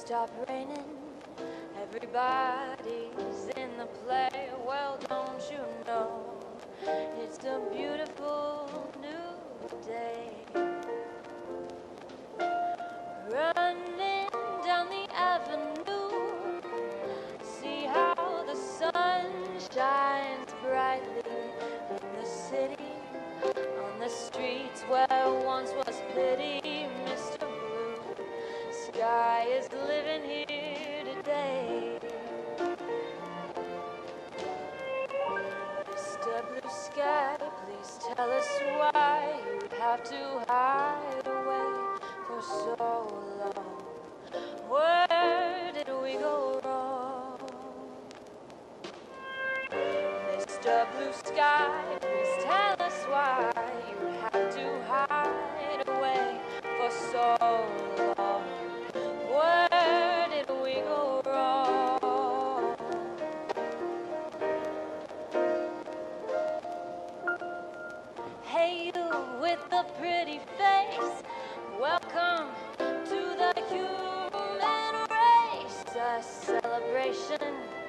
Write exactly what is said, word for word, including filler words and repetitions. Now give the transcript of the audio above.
stop raining. Everybody's in the play. Well, don't you know it's a beautiful new day. Running down the avenue, see how the sun shines brightly in the city, on the streets where once was pity. Mister Blue Sky is living here today. Mister Blue Sky, please tell us why you have to hide away for so long. Where did we go wrong? Mister Blue Sky, please tell us why you have to hide away for so long. Where did we go wrong? Hey, you with the pretty face, welcome to the human race. A celebration